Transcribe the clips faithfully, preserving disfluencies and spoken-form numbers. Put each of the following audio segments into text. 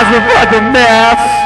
cause a fucking mess.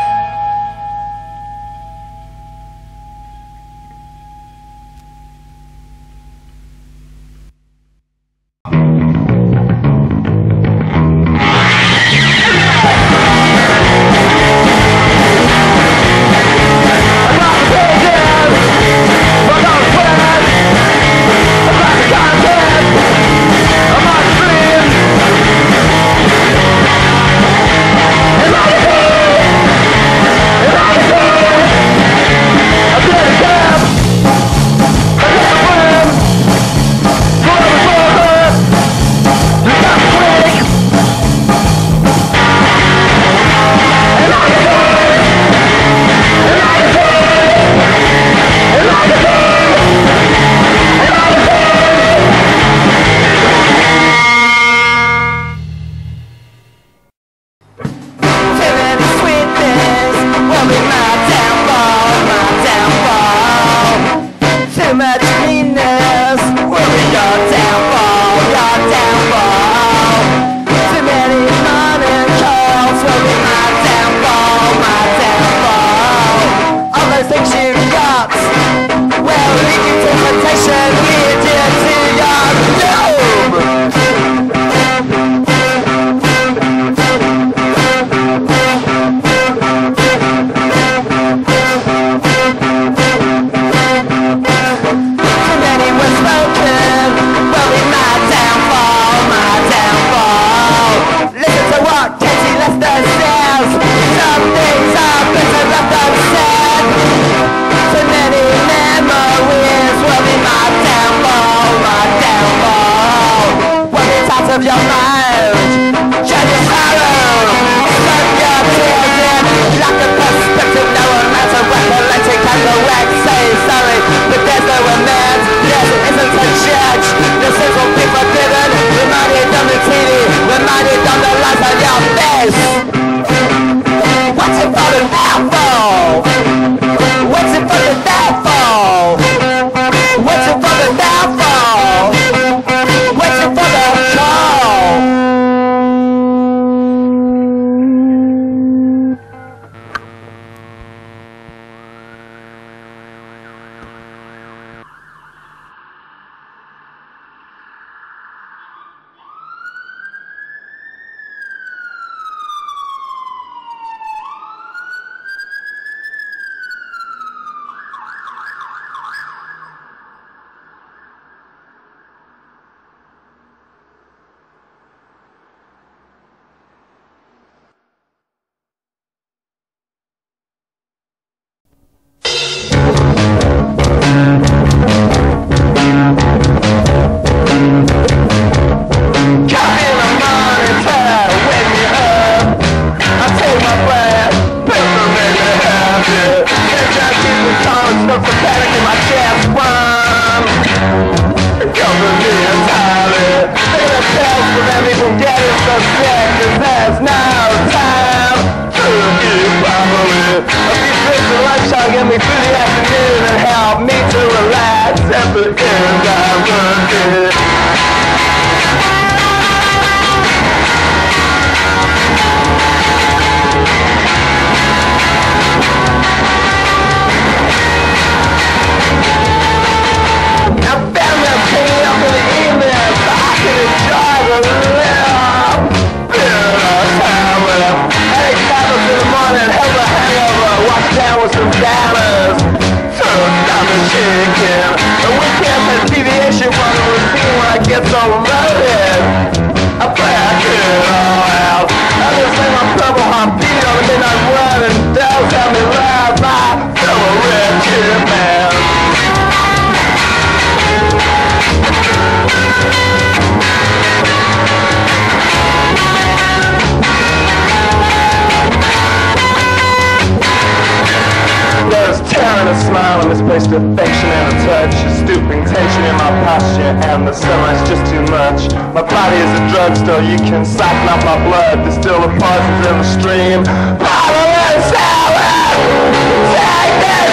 Misplaced affection and a touch, a stooping tension in my posture, and the sunlight's just too much. My body is a drugstore, you can siphon out my blood, distill the poisons in the stream. Bottle and salad, take this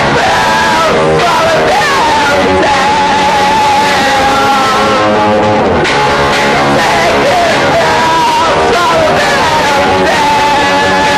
pill, swallow them down. Take this pill, swallow them down.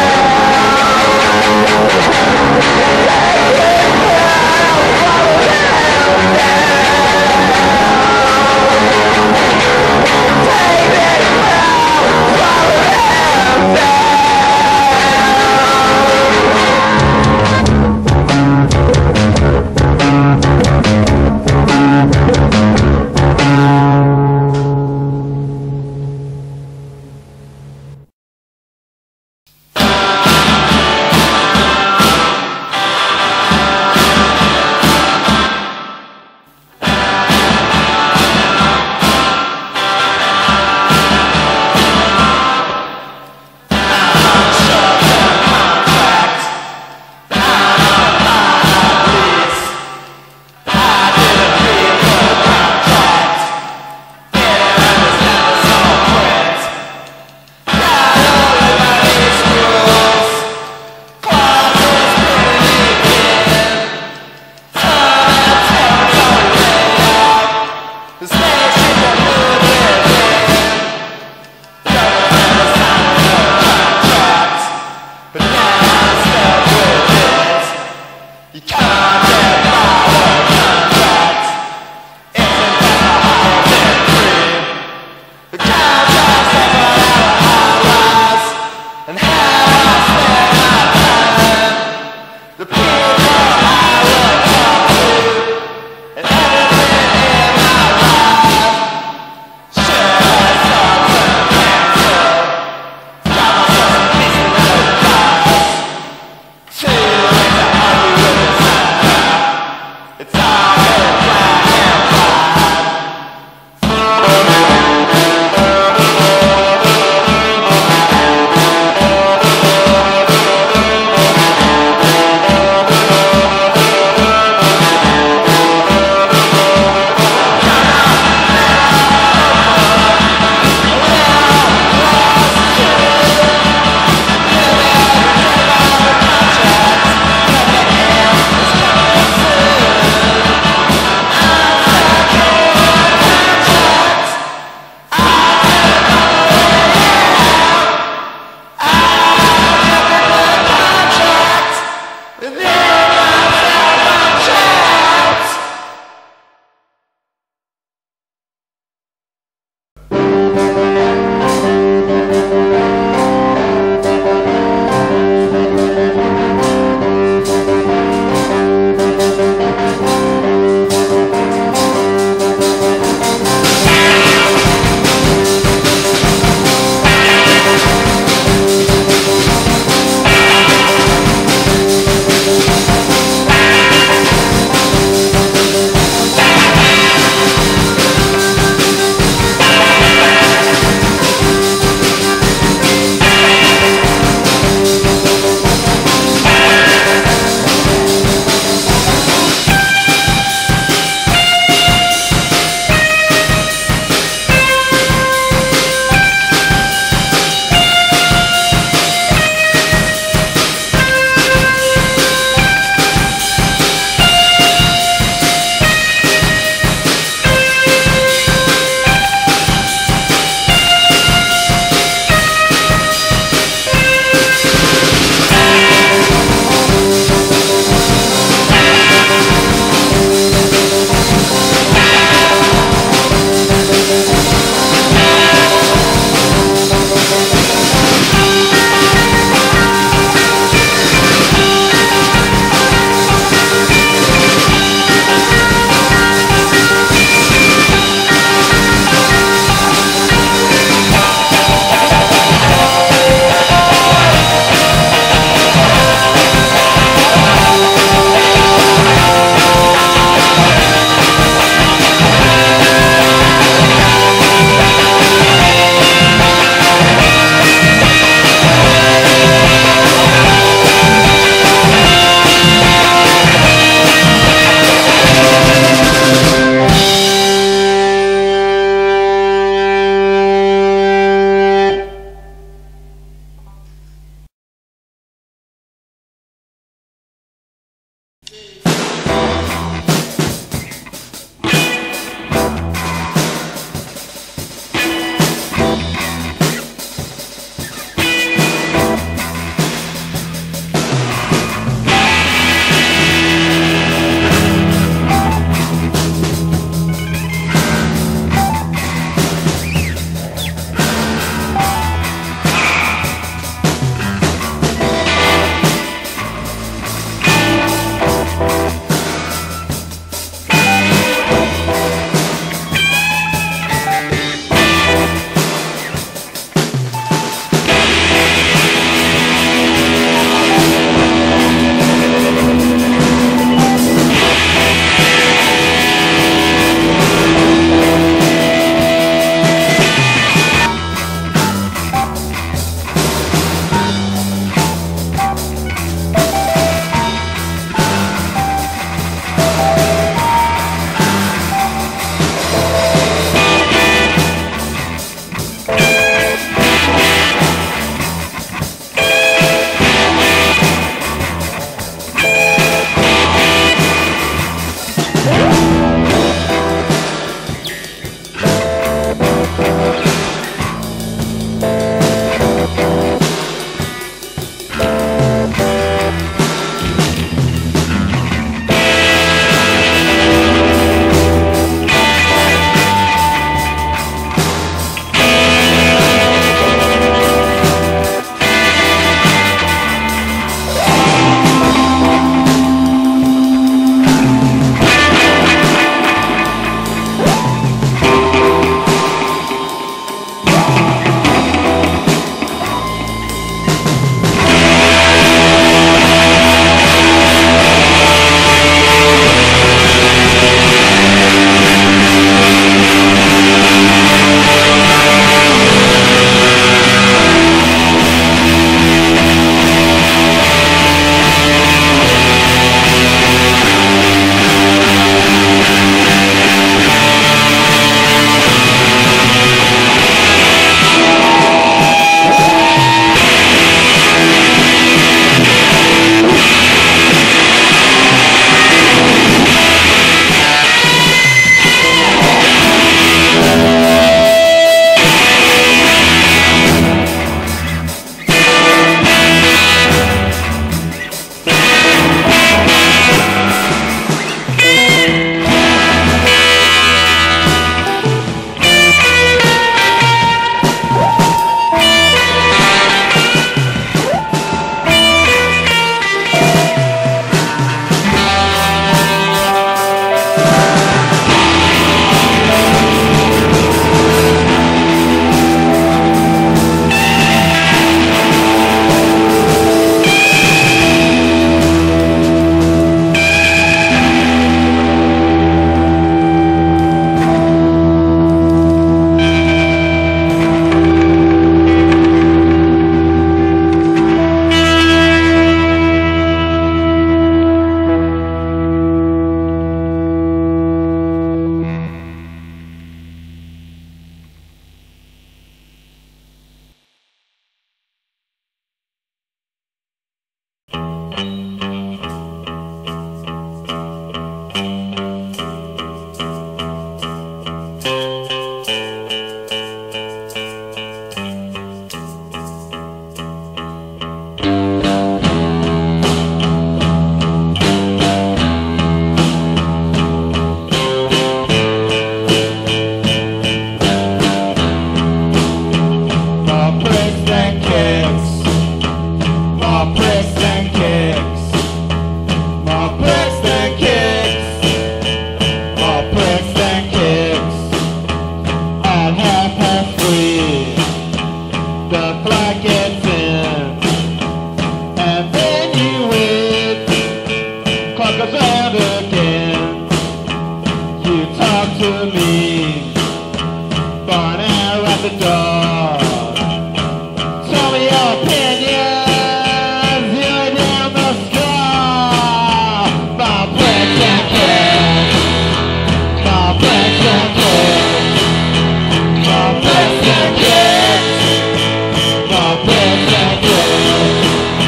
More pricks and kicks. More pricks and kicks. More pricks and kicks. At half past three, the flight gets in, and then you wait. Clock goes round again. You talk to me for an hour at the door. Tell me your opinions, you're down the score. My pricks and kicks. My pricks and kicks. My pricks and kicks. My pricks and kicks.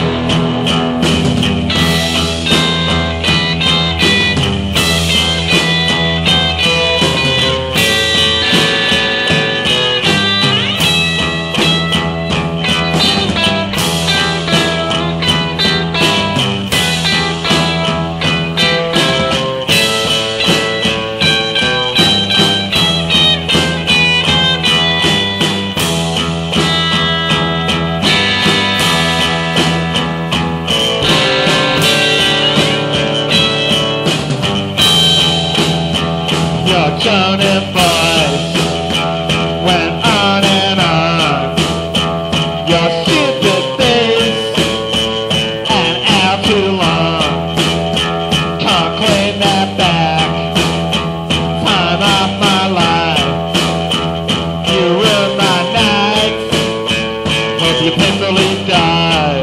Your tone and voice went on and on. Your stupid face and out too long. Can't claim that back. Time off my life. You ruined my night. Hope you peacefully die.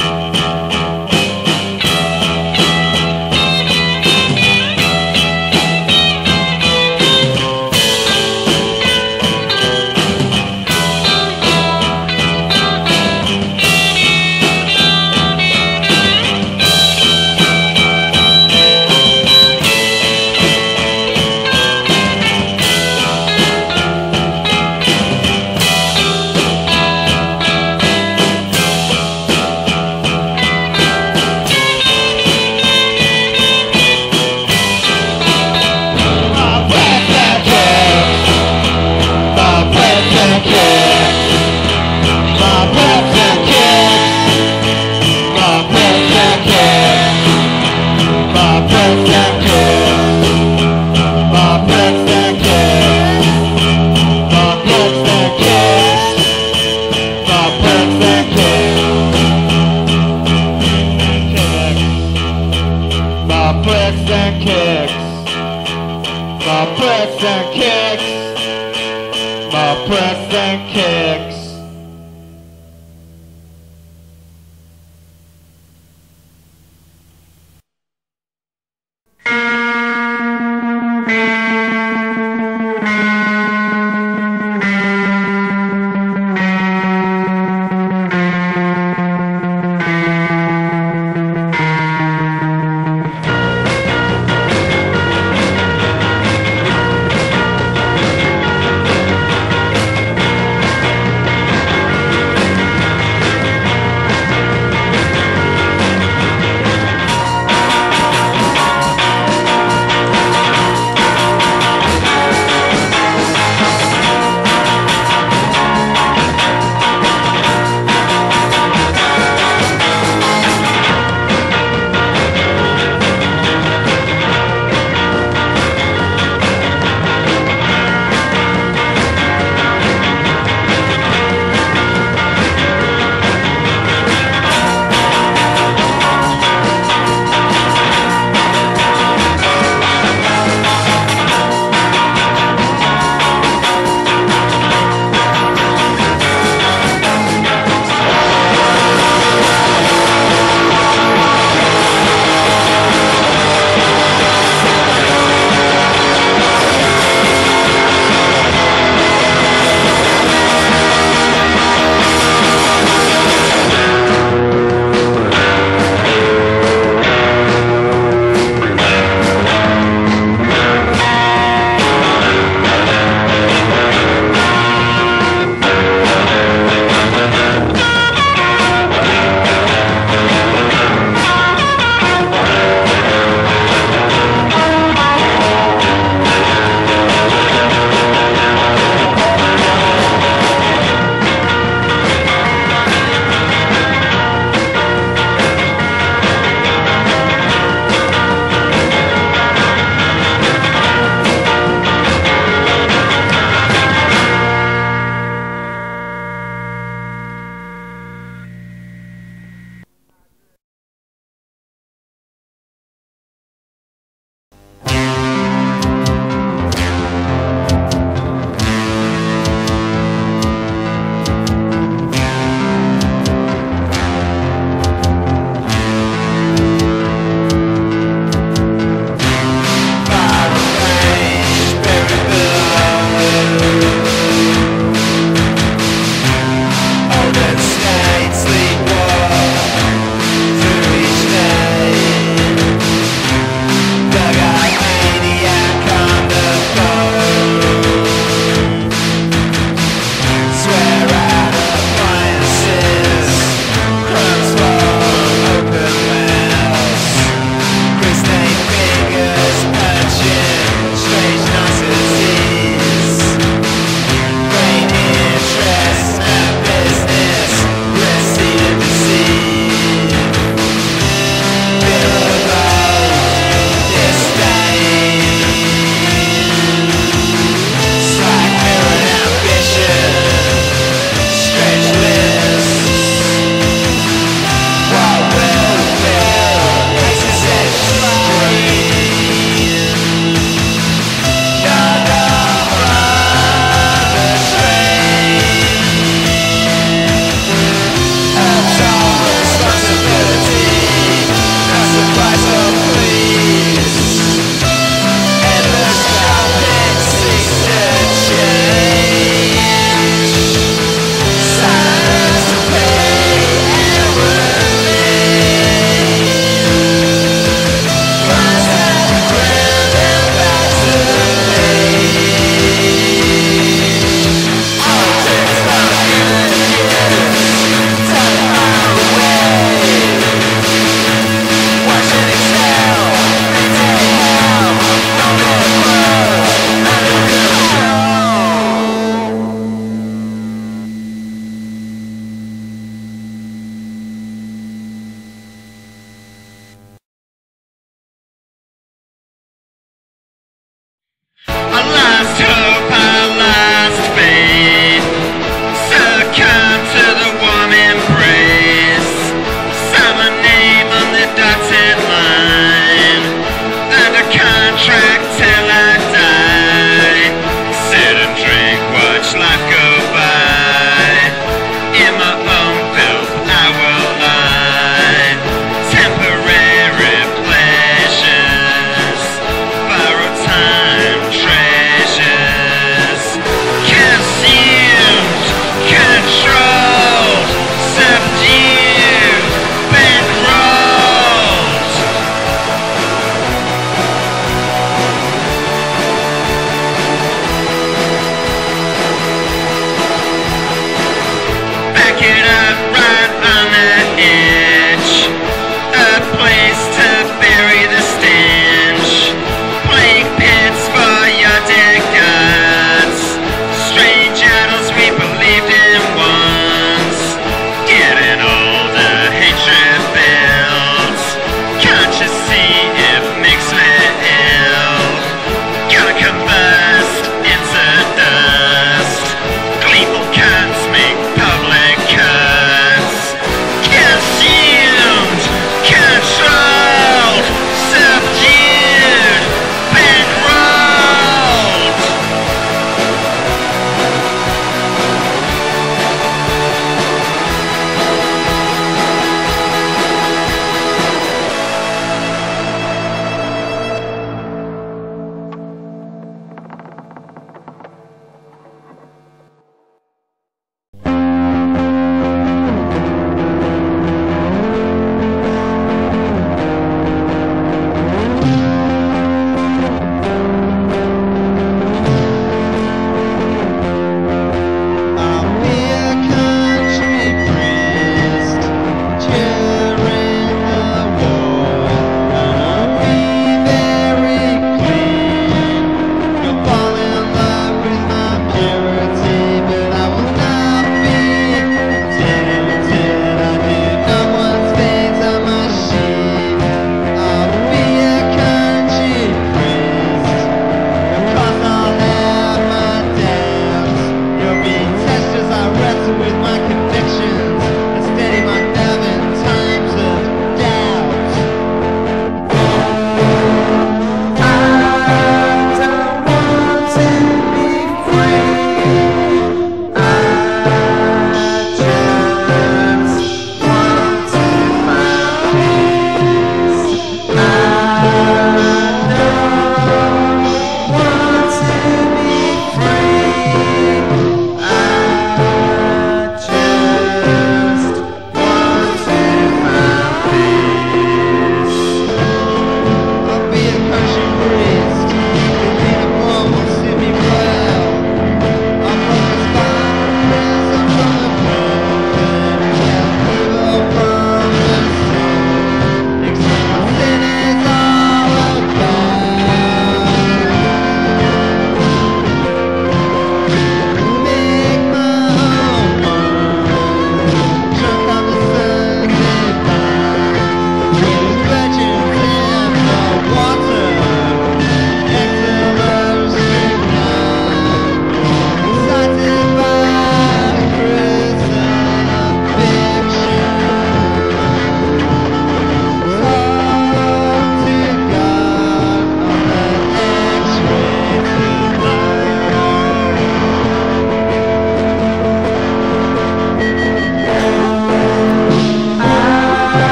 Pricks and kicks. My pricks and kicks. My pricks and kicks. dotted line, under contract till I die. Sit and drink, watch life go by. In my own filth I will lie. Temporary pleasures, borrowed time treasures. Consumed, controlled, subdued, bankrolled.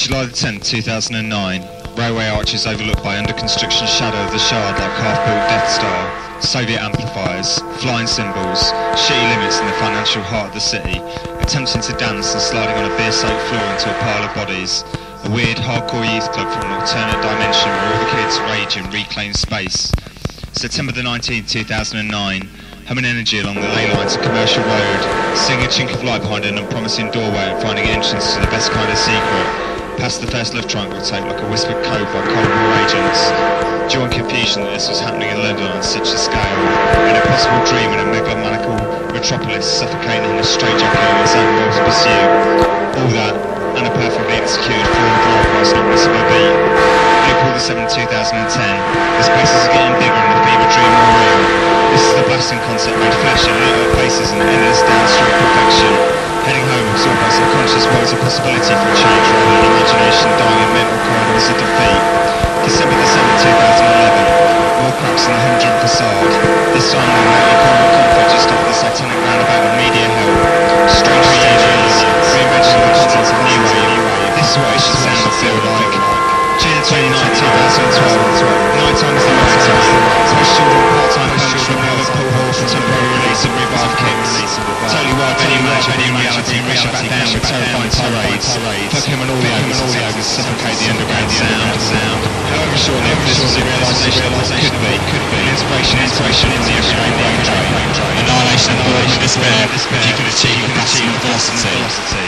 July the tenth, two thousand nine, railway arches overlooked by under construction shadow of the Shard like half-built Death Star, Soviet amplifiers, flying cymbals, shitty limits in the financial heart of the city, attempting to dance and sliding on a beer-soaked floor into a pile of bodies, a weird hardcore youth club from an alternate dimension where all the kids rage and reclaim space. September the nineteenth, two thousand nine, humming energy along the ley lines of Commercial Road, seeing a chink of light behind an unpromising doorway and finding entrance to the best kind of secret, past the first love triangle tape like a whispered code by Cold War agents. Drawing confusion that this was happening in London on such a scale, an impossible dream in a megalomaniacal metropolis suffocating in a straitjacket of its own world's pursuit. All that, and a perfectly executed forward drive whilst not missing a beat. April the seventh, two thousand ten, the spaces are getting bigger and the fever dream more real. This is the blasting concept made flesh in lit up faces and endless downstream perfection. Heading home absorbed by subconscious worlds of possibility for change rather than imagination dying in mental corridors of defeat. December the seventh, two thousand eleven, more cracks in the humdrum facade. This time the nightly corridor conflict just off the satanic roundabout of media hell. Strange reunions, reimagining the contents of New Wave. This is what it should sound and feel like. June twenty-ninth, two thousand twelve, night time is the night time. Post-children, part-time coach from Liverpool Hall for temporary release of revive kicks. Totally wild any magic, any reality, rush back down with terrifying tirades. Fuck him and all the ogres, all the ogres suffocate the underground sound. However short the emphasis of realisation could be, could be inspiration, inspiration in the underground brain drain. Annihilation of boredom and despair, if you could achieve a maximum velocity.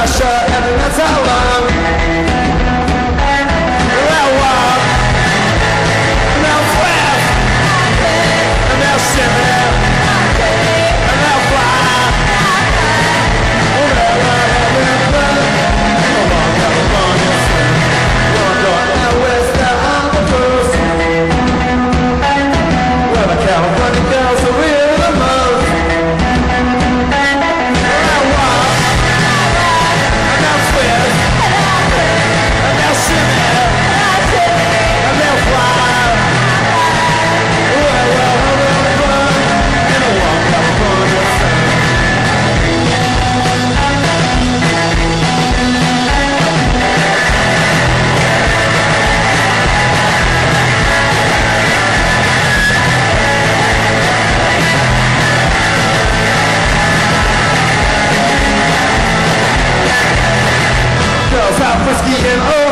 Russia, and that's how long. They'll walk, and they'll sweat, and they'll shimmy, and they'll fly. Oh, they'll run, they'll run. Come on, California, swing. You're going out west, down on the coast. Where the California girls are really the most. They'll walk, and they'll sweat, and they'll shimmy, and they'll fly. Well, well, they'll run, and they'll walk California, swing. Girls have whiskey and